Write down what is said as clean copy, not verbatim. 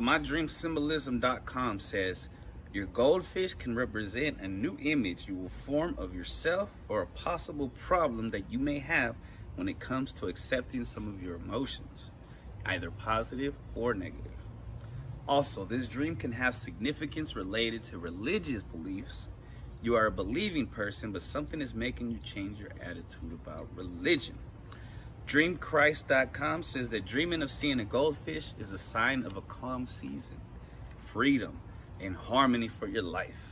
mydreamsymbolism.com says, your goldfish can represent a new image you will form of yourself or a possible problem that you may have when it comes to accepting some of your emotions, either positive or negative. Also, this dream can have significance related to religious beliefs. You are a believing person, but something is making you change your attitude about religion. DreamChrist.com says that dreaming of seeing a goldfish is a sign of a calm season, freedom, and harmony for your life.